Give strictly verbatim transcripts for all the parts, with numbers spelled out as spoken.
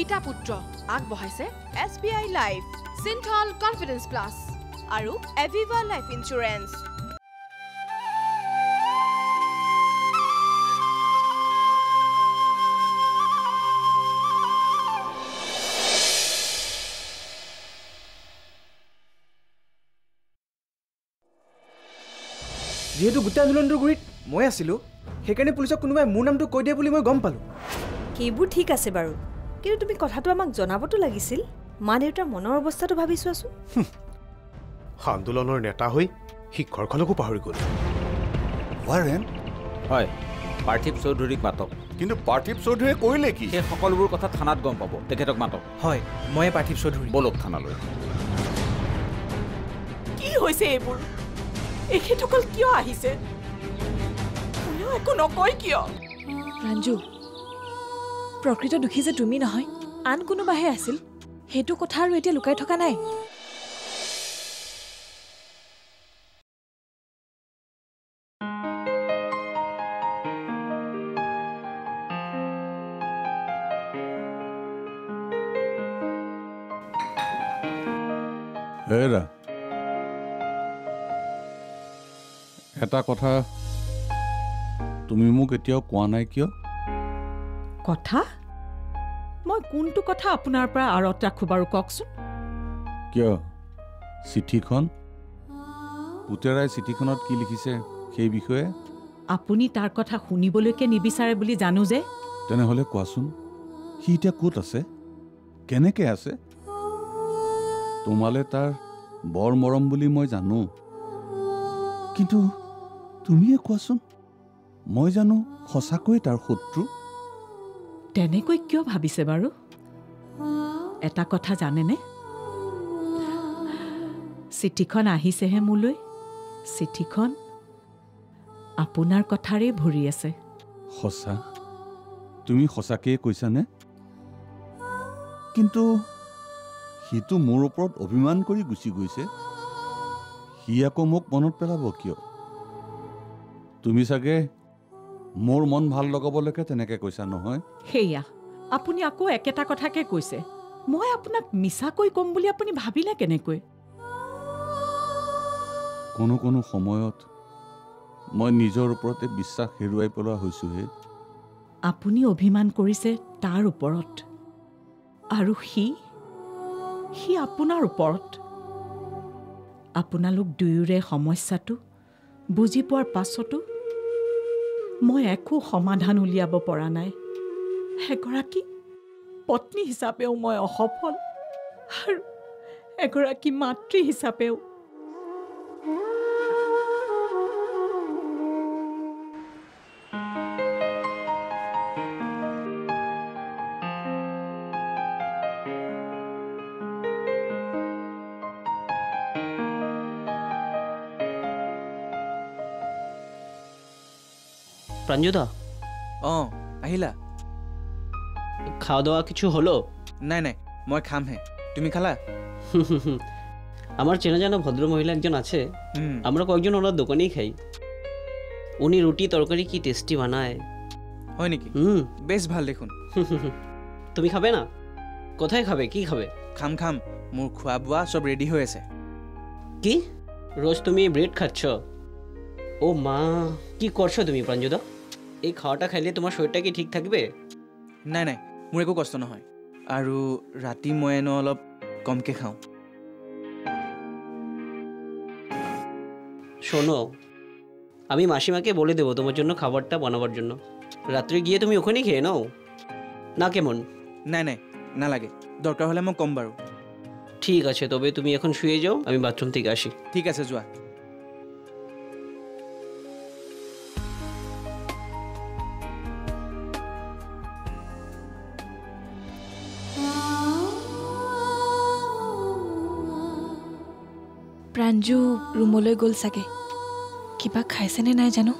পিতা পুত্ৰ আগবঢ়াইছে S B I life, Cinthol confidence plus আৰু এভিভা লাইফ ইন্সুৰেন্স। যেহেতু গোটেই আন্দোলনটোৰ গুৰিত মই আছিলোঁ, সেইকাৰণে পুলিচক কোনোবাই মোৰ নামটো কৈ দিয়ে বুলি মই গম পালোঁ। সেইবোৰ ঠিক আছে বাৰু, কিন্তু তুমি কথাটো আমাক জনাবতো লাগিছিল। মা দেউতাৰ মনৰ অৱস্থাটো ভাবি চোৱাচোন। আন্দোলনৰ নেতা হৈ শিক্ষকসকলকো পাহৰি গ'ল। ৱাৰেন হয়, পাৰ্থিৱ চৌধুৰীক মাতক। কিন্তু পাৰ্থিৱ চৌধুৰীয়ে কৰিলে কি? সেই সকলোবোৰ কথা থানাত গম পাব, তেখেতক মাতক। হয়, মই পাৰ্থিৱ চৌধুৰী। বলক থানালৈ। কি হৈছে এইবোৰ? এখেতসকল কিয় আহিছে? কোনেও একো নকয় কিয়? ৰঞ্জু, প্ৰকৃত দুখী যে তুমি নহয়, আন কোনোবাহে আছিল। সেইটো কথা আৰু এতিয়া লুকাই থকা নাই। হেৰা, এটা কথা তুমি মোক এতিয়াও কোৱা নাই কিয়? কথা? মই কোনটো কথা আপোনাৰ পৰা আঁৰত ৰাখোঁ বাৰু কওকচোন। কিয় চিঠিখন? পুতেৰাই চিঠিখনত কি লিখিছে সেই বিষয়ে? আপুনি তাৰ কথা শুনিবলৈকে নিবিচাৰে বুলি জানো যে। তেনেহ'লে কোৱাচোন, সি এতিয়া ক'ত আছে, কেনেকৈ আছে? তোমালে তাৰ বৰ মৰম বুলি মই জানো, কিন্তু তুমিয়ে কোৱাচোন, মই জানো সঁচাকৈ তাৰ শত্ৰু? তেনেকৈ কিয় ভাবিছে বাৰু? এটা কথা জানেনে, চিঠিখন আহিছেহে মোলৈ। চিঠিখন আপোনাৰ কথাৰেই ভৰি আছে। সঁচা? তুমি সঁচাকৈয়ে কৈছানে? কিন্তু সিটো মোৰ ওপৰত অভিমান কৰি গুচি গৈছে, সি আকৌ মোক মনত পেলাব কিয়? তুমি চাগে মোৰ মন ভাল লগাবলৈকে তেনেকৈ কৈছা নহয়? সেয়া আপুনি আকৌ একেটা কথাকে কৈছে। মই আপোনাক মিছাকৈ ক'ম বুলি আপুনি ভাবিলে কেনেকৈ? কোনো কোনো সময়ত মই নিজৰ ওপৰতে বিশ্বাস হেৰুৱাই পেলোৱা হৈছোহে। আপুনি অভিমান কৰিছে তাৰ ওপৰত, আৰু সি সি আপোনাৰ ওপৰত। আপোনালোক দুয়োৰে সমস্যাটো বুজি পোৱাৰ পাছতো মই একো সমাধান উলিয়াব পৰা নাই। এগৰাকী পত্নী হিচাপেও মই অসফল, আৰু এগৰাকী মাতৃ হিচাপেও। প্রাঞ্জুদা, অঁ আহিলা? খাওয়া দাওয়া কিছু হলো? নাই নাই, মই খামহে। তুমি খালা? আমার চেনা জানা ভদ্র মহিলা একজন আছে, আমরা কয়েকজন ওনার দোকানেই খাই। উনি রুটি তরকারি কি টেস্টি বানায়। হয় নেকি? হুম, বেশ ভাল দেখোন। তুমি খাবে না? কোথায় খাবে, কি খাবে? খাম খাম, মোৰ খোৱা বোৱা চব ৰেডি হৈ আছে। কি রোজ তুমি ব্রেড খাচ্ছ? ও মা, কি করছো তুমি প্রাঞ্জুদা? এই খাওয়াটা খাইলে তোমার শরীরটা কি ঠিক থাকবে? নাই নাই, মোৰ একো কষ্ট নহয়, আৰু ৰাতি মই এনে অলপ কমকৈ খাওঁ। শোনো, আমি মাসিমাকে বলে দেবো তোমার জন্য খাবারটা বানাবার জন্য। রাত্রে গিয়ে তুমি ওখানেই খেয়ে নাও না, কেমন? নাই নাই, নালাগে, দরকার হলে মই কম বাৰু। ঠিক আছে, তবে তুমি এখন শুয়ে যাও, আমি বাথরুম থেকে আসি। ঠিক আছে, যোৱা। প্ৰাঞ্জু ৰুমলৈ গ'ল চাগে, কিবা খাইছেনে নাই জানো।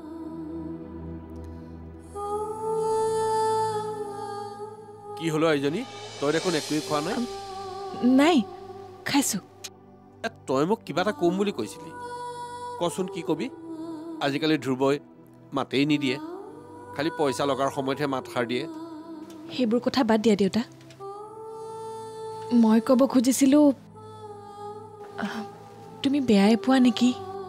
কি হলো আইজনী, তই দেখোন একোৱেই খোৱা নাই? নাই, খাইছো। তই মোক কিবা এটা কম বুলি কৈছিলি, কচোন কি কবি? আজিকালি ধ্ৰুৱই মাতেই নিদিয়ে, খালি পইচা লগাৰ সময়তহে মাত সাৰ দিয়ে। সেইবোৰ কথা বাদ দিয়া দেউতা, মই ক'ব খুজিছিলোঁ তুমি বেয়াই পোৱা নেকি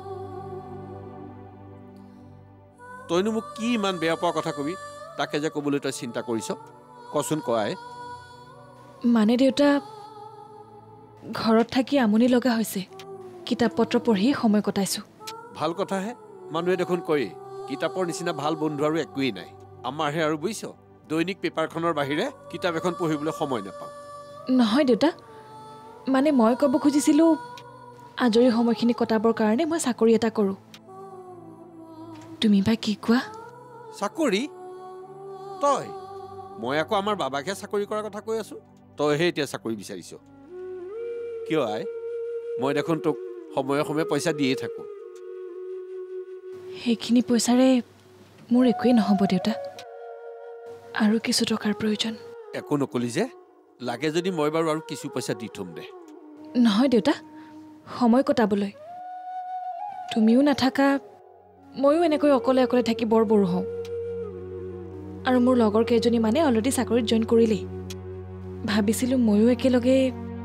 তইনো মোক কি ইমান বেয়া পোৱা কথা কবি তাকে যে ক'বলৈ তই চিন্তা কৰিছ কচোন কয় মানে দেউতা ঘৰত থাকি আমনি লগা হৈছে কিতাপ পত্ৰ পঢ়ি সময় কটাইছোঁ ভাল কথাহে মানুহে দেখোন কয় কিতাপৰ নিচিনা ভাল বন্ধু আৰু একোৱেই নাই আমাৰহে আৰু বুজিছ দৈনিক পেপাৰখনৰ বাহিৰে কিতাপ এখন পঢ়িবলৈ সময় নাপাওঁ নহয় দেউতা মানে মই ক'ব খুজিছিলোঁ আজৰি সময়খিনি কটাবৰ কাৰণে মই চাকৰি এটা কৰোঁ তুমি বা কি কোৱা চাকৰি তই মই আকৌ আমাৰ বাবাকহে চাকৰি কৰাৰ কথা কৈ আছোঁ তইহে এতিয়া চাকৰি বিচাৰিছ কিয় আই মই দেখোন তোক সময়ে সময়ে পইচা দিয়ে থাকোঁ সেইখিনি পইচাৰে মোৰ একোৱেই নহ'ব দেউতা আৰু কিছু টকাৰ প্ৰয়োজন একো নকলি যে লাগে যদি মই বাৰু আৰু কিছু পইচা দি থ'ম দে নহয় দেউতা সময় কটাবলৈ তুমিও নাথাকা ময়ো এনেকৈ অকলে অকলে থাকি বৰ বৰো হওঁ আৰু মোৰ লগৰ কেইজনী মানে অলৰেডি চাকৰিত জইন কৰিলেই ভাবিছিলোঁ ময়ো একেলগে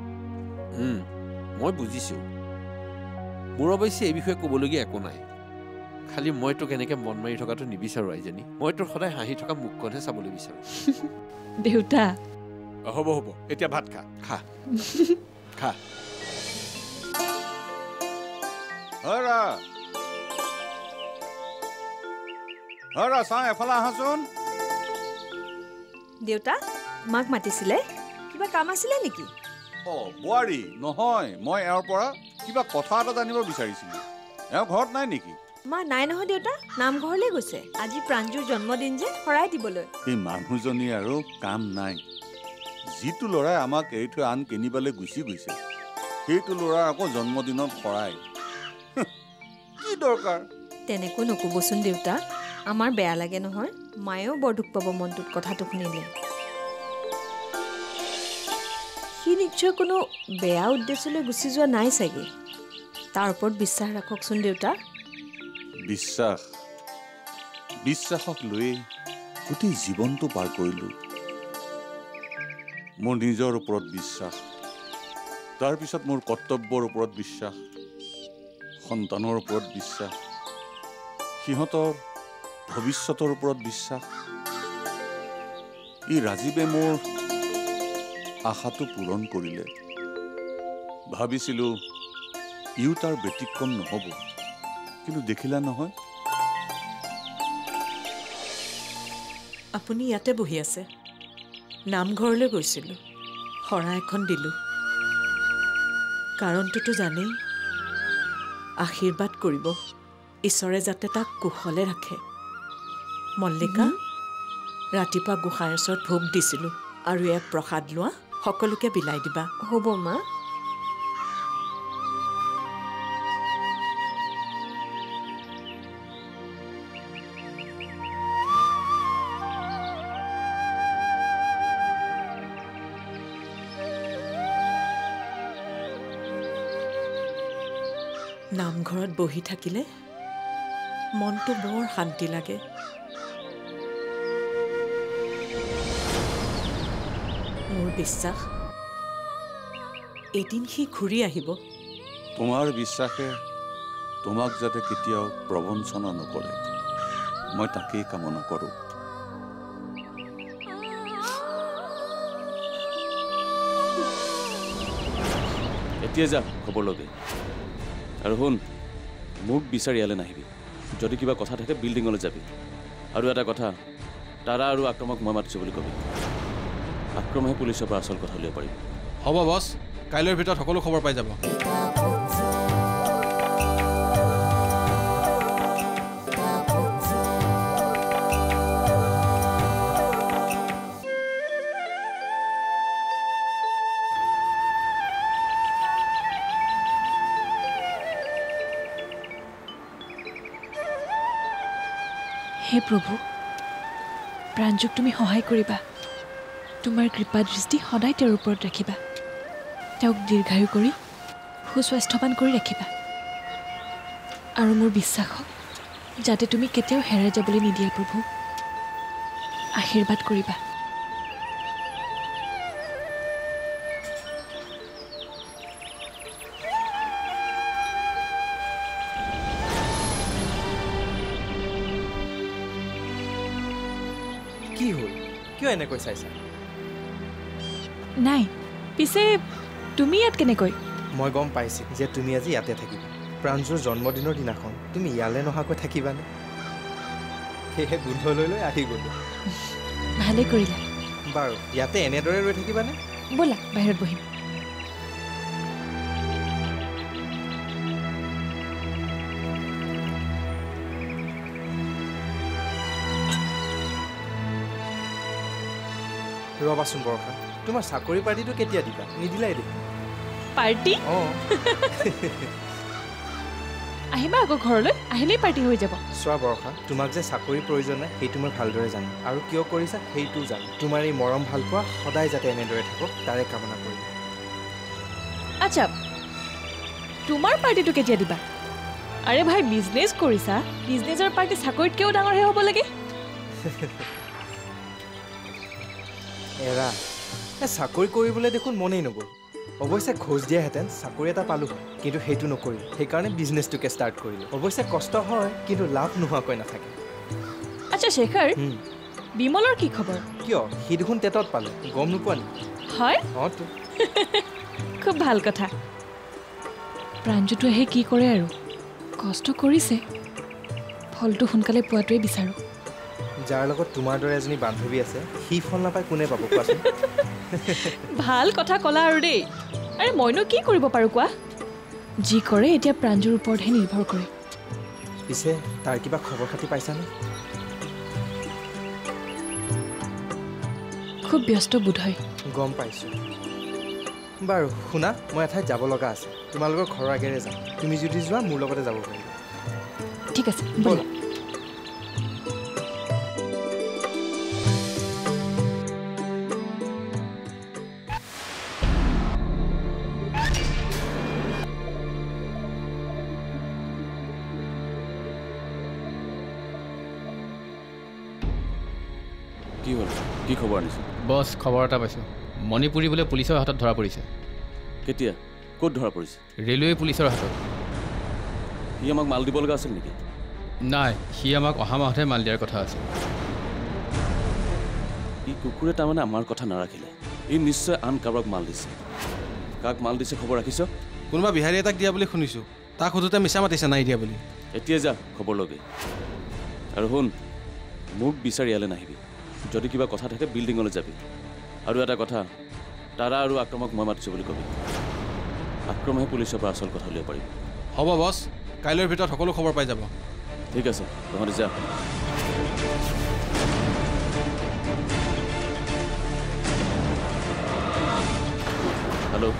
মই বুজিছোঁ মোৰ অৱশ্যে এই বিষয়ে ক'বলগীয়া একো নাই খালি মই তোক এনেকৈ মন মাৰি থকাটো নিবিচাৰোঁ আইজনী মই তোৰ সদায় হাঁহি থকা মুখখনহে চাবলৈ বিচাৰোঁ দেউতা হ'ব হ'ব এতিয়া ভাত খা খা খা হৰা হৰা চাওঁ এফালে আহাচোন দেউতা মাক মাতিছিলে কিবা কাম আছিলে নেকি অঁ বোৱাৰী নহয় মই এওঁৰ পৰা কিবা কথা এটা জানিব বিচাৰিছিলোঁ এওঁ ঘৰত নাই নেকি মা নাই নহয় দেউতা নামঘৰলৈ গৈছে আজি প্ৰাঞ্জুৰ জন্মদিন যে শৰাই দিবলৈ এই মানুহজনী আৰু কাম নাই যিটো ল'ৰাই আমাক এৰি থৈ আন কিনিবলৈ গুচি গৈছে সেইটো ল'ৰাৰ আকৌ জন্মদিনত শৰাই কি দৰকাৰ তেনেকৈ নক'বচোন দেউতা আমাৰ বেয়া লাগে নহয় মায়েও বৰ দুখ পাব মনটোত কথাটো শুনিলে সি নিশ্চয় কোনো বেয়া উদ্দেশ্যলৈ গুচি যোৱা নাই চাগে তাৰ ওপৰত বিশ্বাস ৰাখকচোন দেউতা বিশ্বাস বিশ্বাসক লৈ গোটেই জীৱনটো পাৰ কৰিলোঁ মোৰ নিজৰ ওপৰত বিশ্বাস তাৰপিছত মোৰ কৰ্তব্যৰ ওপৰত বিশ্বাস সন্তানৰ ওপৰত বিশ্বাস সিহঁতৰ ভৱিষ্যতৰ ওপৰত বিশ্বাস ই ৰাজীৱে মোৰ আশাটো পূৰণ কৰিলে ভাবিছিলোঁ ইও তাৰ ব্যতিক্ৰম নহ'ব কিন্তু দেখিলা নহয় আপুনি ইয়াতে বহি আছে নামঘৰলৈ গৈছিলোঁ শৰাই এখন দিলোঁ কাৰণটোতো জানেই আশীৰ্বাদ কৰিব ঈশ্বৰে যাতে তাক কুশলে ৰাখে মল্লিকা ৰাতিপুৱা গোসাঁইৰ ওচৰত ভোগ দিছিলোঁ আৰু এক প্ৰসাদ লোৱা সকলোকে বিলাই দিবা হ'ব মা নামঘৰত বহি থাকিলে মনটো বৰ শান্তি লাগে মোৰ বিশ্বাস এদিন সি ঘূৰি আহিব তোমাৰ বিশ্বাসে তোমাক যাতে কেতিয়াও প্ৰবঞ্চনা নকৰে মই তাকেই কামনা কৰোঁ এতিয়া যা খবৰ লগে আৰু শুন মোক বিচাৰি ইয়ালৈ নাহিবি যদি কিবা কথা থাকে বিল্ডিঙলৈ যাবি আৰু এটা কথা তাৰা আৰু আক্ৰমক মই মাতিছোঁ বুলি কবি আক্ৰমহে পুলিচৰ পৰা আচল কথা উলিয়াব পাৰিব হ'ব বছ কাইলৈৰ ভিতৰত সকলো খবৰ পাই যাব হে প্ৰভু প্ৰাঞ্জুক তুমি সহায় কৰিবা তোমাৰ কৃপা দৃষ্টি সদায় তেওঁৰ ওপৰত ৰাখিবা তেওঁক দীৰ্ঘায়ু কৰি সুস্বাস্থ্যৱান কৰি ৰাখিবা আৰু মোৰ বিশ্বাসক যাতে তুমি কেতিয়াও হেৰাই যাবলৈ নিদিয়া প্ৰভু আশীৰ্বাদ কৰিবা কি হ'ল কিয় এনেকৈ চাইছা নাই পিছে তুমি ইয়াত কেনেকৈ মই গম পাইছোঁ যে তুমি আজি ইয়াতে থাকিবা প্ৰাঞ্জুৰ জন্মদিনৰ দিনাখন তুমি ইয়ালৈ নহাকৈ থাকিবানে সেয়েহে গোন্ধ লৈ লৈ আহি গ'লো ভালে কৰিলা বাৰু ইয়াতে এনেদৰে ৰৈ থাকিবানে ব'লা বাহিৰত বহিম ৰবাচোন বৰষা তোমাৰ চাকৰি পাৰ্টিটো কেতিয়া দিবা নিদিলাই দেখোন পাৰ্টি অঁ আহিবা আকৌ ঘৰলৈ আহিলেই পাৰ্টি হৈ যাব চোৱা বৰষা তোমাক যে চাকৰিৰ প্ৰয়োজন নাই সেইটো মই ভালদৰে জানো আৰু কিয় কৰিছা সেইটো জানো তোমাৰ এই মৰম ভাল পোৱা সদায় যাতে এনেদৰে থাকক তাৰে কামনা কৰিম আচ্ছা তোমাৰ পাৰ্টিটো কেতিয়া দিবা আৰে ভাই বিজনেছ কৰিছা বিজনেছৰ পাৰ্টি চাকৰিতকৈও ডাঙৰহে হ'ব লাগে এৰা এই চাকৰি কৰিবলৈ দেখোন মনেই নগ'ল অৱশ্যে খোজ দিয়াহেঁতেন চাকৰি এটা পালোঁ হয় কিন্তু সেইটো নকৰিলোঁ সেইকাৰণে বিজনেছটোকে ষ্টাৰ্ট কৰিলোঁ অৱশ্যে কষ্ট হয় কিন্তু লাভ নোহোৱাকৈ নাথাকে আচ্ছা শেখৰ বিমলৰ কি খবৰ কিয় সি দেখোন টেটত পালে গম নোপোৱা নেকি হয় অঁ তো খুব ভাল কথা প্ৰাঞ্জুটো আহি কি কৰে আৰু কষ্ট কৰিছে ফলটো সোনকালে পোৱাটোৱে বিচাৰোঁ যাৰ লগত তোমাৰ দৰে এজনী বান্ধৱী আছে সি ফল নাপায় কোনে পাব কোৱাচোন ভাল কথা ক'লা আৰু দেই আৰে মইনো কি কৰিব পাৰোঁ কোৱা যি কৰে এতিয়া প্ৰাঞ্জুৰ ওপৰতহে নিৰ্ভৰ কৰে পিছে তাৰ কিবা খবৰ খাতি পাইছানে খুব ব্যস্ত বোধ হয় গম পাইছোঁ বাৰু শুনা মই এঠাইত যাব লগা আছে তোমালোকৰ ঘৰৰ আগেৰে যাম তুমি যদি যোৱা মোৰ লগতে যাব পাৰিবা ঠিক আছে ব'লা কি হ'ল কি খবৰ আনিছোঁ বছ খবৰ এটা পাইছোঁ মণিপুৰী বোলে পুলিচৰ হাতত ধৰা পৰিছে কেতিয়া ক'ত ধৰা পৰিছে ৰেলৱে পুলিচৰ হাতত সি আমাক মাল দিব লগা আছিল নেকি নাই সি আমাক অহা মাহতহে মাল দিয়াৰ কথা আছিল ই কুকুৰে তাৰমানে আমাৰ কথা নাৰাখিলে ই নিশ্চয় আন কাৰোবাক মাল দিছে কাক মাল দিছে খবৰ ৰাখিছ কোনোবা বিহাৰী এটাক দিয়া বুলি শুনিছোঁ তাক সোধোতে মিছা মাতিছে নাই দিয়া বুলি এতিয়া যা খবৰ লগে আৰু শুন মোক বিচাৰি ইয়ালৈ নাহিবি যদি কিবা কথা থাকে বিল্ডিঙলৈ যাবি আৰু এটা কথা তাৰা আৰু আক্ৰমক মই মাতিছোঁ বুলি কবি আক্ৰমহে পুলিচৰ পৰা আচল কথা উলিয়াব পাৰিব হ'ব বছ কাইলৈৰ ভিতৰত সকলো খবৰ পাই যাব ঠিক আছে তহঁতি যা হেল্ল'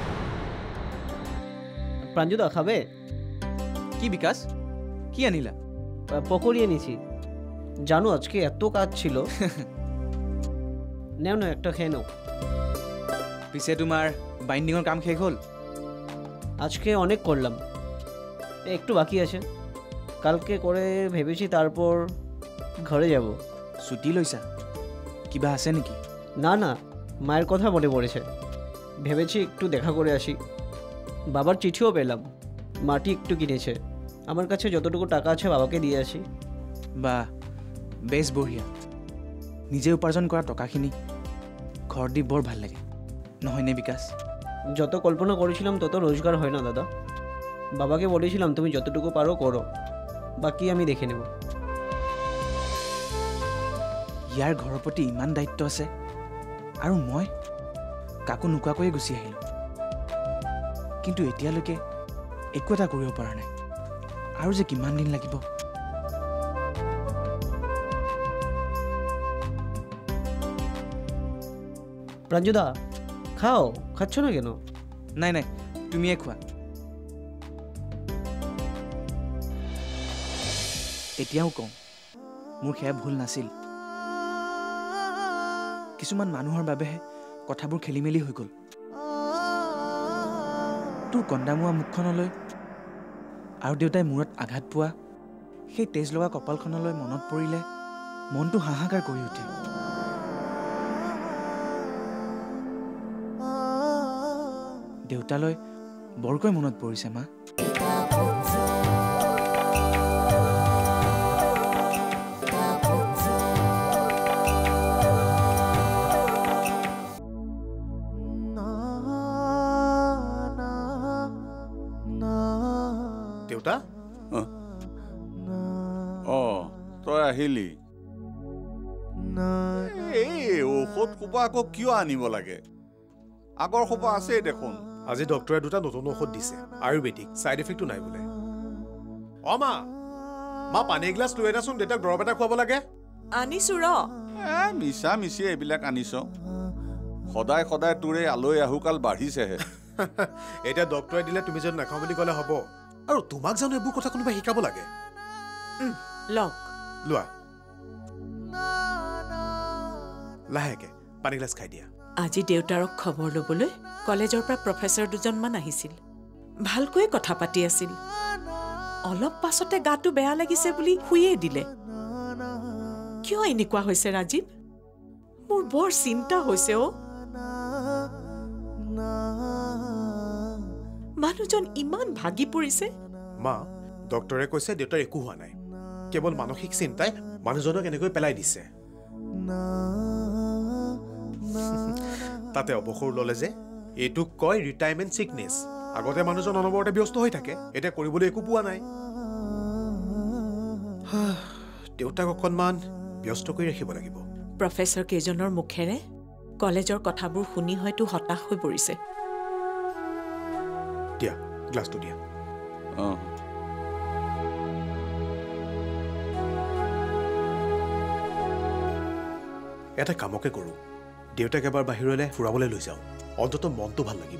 প্রাঞ্জুদা খাবে কি বিকাশ কি আনিলা পকোড়ি এনেছি জানো আজকে এত কাজ ছিল নেও না একটা খেয়ে নাও পিছে তোমাৰ বাইন্ডিংৰ কাম শেষ হ'ল আজকে অনেক করলাম একটু বাকি আছে কালকে করে ভেবেছি তারপর ঘরে যাব ছুটি লৈছা কিবা আছে নেকি না না মায়ের কথা মনে পড়েছে ভেবেছি একটু দেখা করে আসি বাবার চিঠিও পেলাম মাটি একটু কিনেছে আমার কাছে যতটুকু টাকা আছে বাবাকে দিয়ে আসি বা বেশ বঢ়িয়া নিজে উপাৰ্জন কৰা টকাখিনি ঘৰ দি বৰ ভাল লাগে নহয়নে বিকাশ যত কল্পনা করেছিলাম তত রোজগার হয় না দাদা বাবাকে বলেছিলাম তুমি যতটুকু পারো করো বাকি আমি দেখে নেব ইয়াৰ ঘৰৰ প্ৰতি ইমান দায়িত্ব আছে আৰু মই কাকো নোকোৱাকৈয়ে গুচি আহিলোঁ কিন্তু এতিয়ালৈকে একো এটা কৰিব পৰা নাই আৰু যে কিমান দিন লাগিব প্রাঞ্জুদা খাও খাচ্ছ না কেন নাই নাই তুমিয়ে খোৱা এতিয়াও কওঁ মোৰ সেয়া ভুল নাছিল কিছুমান মানুহৰ বাবেহে কথাবোৰ খেলি মেলি হৈ গ'ল তোৰ কন্দামোৱা মুখখনলৈ আৰু দেউতাই মূৰত আঘাত পোৱা সেই তেজ লগা কপালখনলৈ মনত পৰিলে মনটো হাহাকাৰ কৰি উঠে দেউতালৈ বৰকৈ মনত পৰিছে মা দেউতা অ তই আহিলি এই ঔষধ কোপা আকৌ কিয় আনিব লাগে আগৰ সোপা আছেই দেখোন আজি ডক্টৰে দুটা নতুন ঔষধ দিছে আয়ুৰ্বেদিক ছাইড এফেক্টটো নাই বোলে অ মা মা পানী এগিলাচ লৈ আনাচোন দেউতাক দৰৱ এটা খুৱাব লাগে আনিছো ৰ এ মিছা মিছি এইবিলাক আনিছ সদায় সদায় তোৰ এই আলৈ আহুকাল বাঢ়িছেহে এতিয়া ডক্টৰে দিলে তুমি যদি নাখাওঁ বুলি ক'লে হ'ব আৰু তোমাক জানো এইবোৰ কথা কোনোবাই শিকাব লাগে লওক লোৱা লাহেকে পানী গিলাচ খাই দিয়া আজি দেউতাৰক খবৰ ল'বলৈ কলেজৰ পৰা প্ৰফেচৰ দুজনমান আহিছিল ভালকৈ কথা পাতি আছিল অলপ পাছতে গাটো বেয়া লাগিছে বুলি শুয়ে দিলে কিয় এনেকুৱা হৈছে ৰাজীৱ মোৰ বৰ চিন্তা হৈছে অ মানুহজন ইমান ভাগি পৰিছে মা ডক্টৰে কৈছে দেউতাৰ একো হোৱা নাই কেৱল মানসিক চিন্তাই মানুহজনক এনেকৈ পেলাই দিছে তাতে অৱসৰ ল'লে যে এইটোক কয় ৰিটায়াৰমেণ্ট চিকনেছ আগতে মানুহজন অনবৰতে ব্যস্ত হৈ থাকে এতিয়া কৰিবলৈ একো পোৱা নাই দেউতাক অকণমান ব্যস্ত কৰি ৰাখিব লাগিব প্ৰফেচৰ কেইজনৰ মুখেৰে কলেজৰ কথাবোৰ শুনি হয়তো হতাশ হৈ পৰিছে দিয়া গ্লাছটো দিয়া অঁ এটা কামকে কৰোঁ দেউতাক এবাৰ বাহিৰলৈ ফুৰাবলৈ লৈ যাওঁ অন্ততঃ মনটো ভাল লাগিব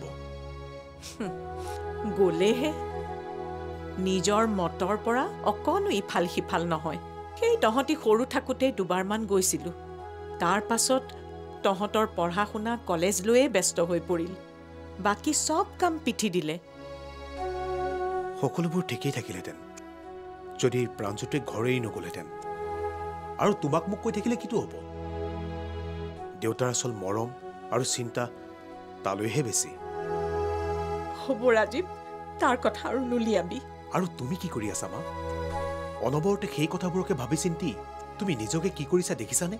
গ'লেহে নিজৰ মতৰ পৰা অকণো ইফাল সিফাল নহয় সেই তহঁতি সৰু থাকোঁতেই দুবাৰমান গৈছিলোঁ তাৰ পাছত তহঁতৰ পঢ়া শুনা কলেজ লৈয়ে ব্যস্ত হৈ পৰিল বাকী চব কাম পিঠি দিলে সকলোবোৰ ঠিকেই থাকিলেহেঁতেন যদি প্ৰাঞ্জুতে ঘৰেই নগ'লহেঁতেন আৰু তোমাক মোক কৈ থাকিলে কিটো হ'ব দেউতাৰ আচল মৰম আৰু চিন্তা তালৈহে বেছি হ'ব ৰাজীৱ তাৰ কথা আৰু নুলিয়াবি আৰু তুমি কি কৰি আছা মা অনবৰতে সেই কথাবোৰকে ভাবি চিন্তি তুমি নিজকে কি কৰিছা দেখিছানে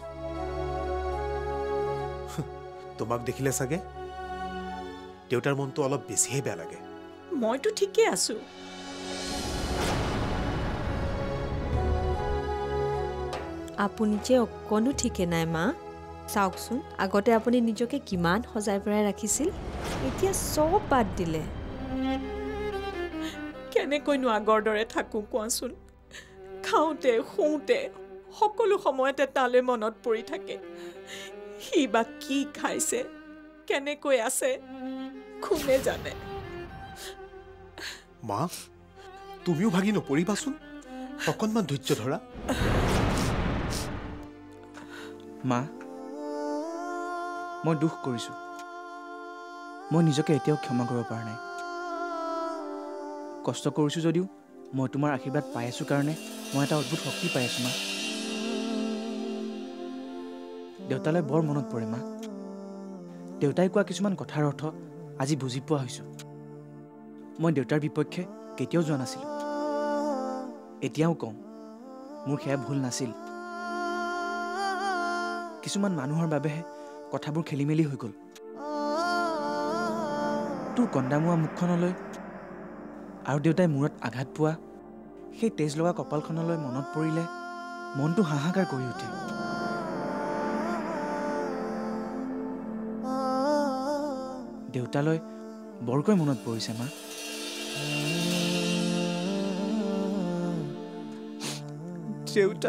তোমাক দেখিলে চাগে দেউতাৰ মনটো অলপ বেছিহে বেয়া লাগে মইতো ঠিকেই আছো আপুনি যে অকণো ঠিকে নাই মা চাওকচোন আগতে আপুনি নিজকে কিমান সজাই পৰাই ৰাখিছিল এতিয়া চব বাদ দিলে কেনেকৈনো আগৰ দৰে থাকোঁ কোৱাচোন খাওঁতে শুওঁতে সকলো সময়তে তালৈ মনত পৰি থাকে সি বা কি খাইছে কেনেকৈ আছে কোনে জানে মা তুমিও ভাগি নপৰিবাচোন অকণমান ধৈৰ্য ধৰা মা মই দুখ কৰিছোঁ মই নিজকে এতিয়াও ক্ষমা কৰিব পৰা নাই কষ্ট কৰিছোঁ যদিও মই তোমাৰ আশীৰ্বাদ পাই আছোঁ কাৰণে মই এটা অদ্ভুত শক্তি পাই আছোঁ মা দেউতালৈ বৰ মনত পৰে মা দেউতাই কোৱা কিছুমান কথাৰ অৰ্থ আজি বুজি পোৱা হৈছোঁ মই দেউতাৰ বিপক্ষে কেতিয়াও যোৱা নাছিলোঁ এতিয়াও কওঁ মোৰ সেয়া ভুল নাছিল কিছুমান মানুহৰ বাবেহে কথাবোৰ খেলি মেলি হৈ গ'ল তোৰ কন্দামোৱা মুখখনলৈ আৰু দেউতাই মূৰত আঘাত পোৱা সেই তেজ লগা কপালখনলৈ মনত পৰিলে মনটো হাহাকাৰ কৰি উঠে দেউতালৈ বৰকৈ মনত পৰিছে মা দেউতা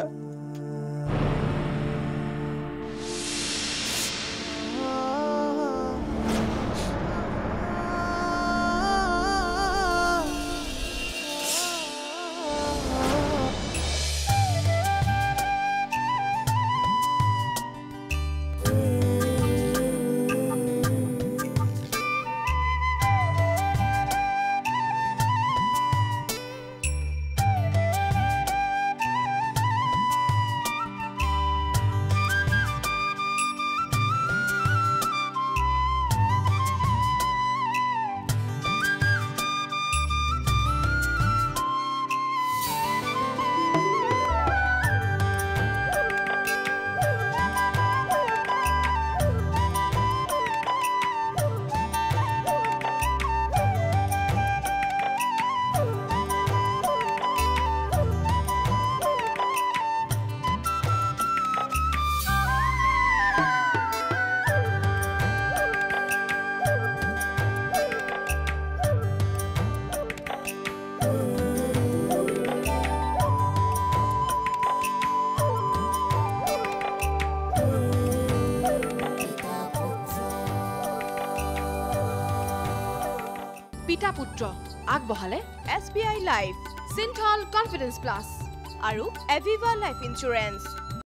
পুত্ৰ আগবঢ়ালে S B I life Cinthol confidence plus আৰু এভিভা লাইফ ইঞ্চুৰেঞ্চ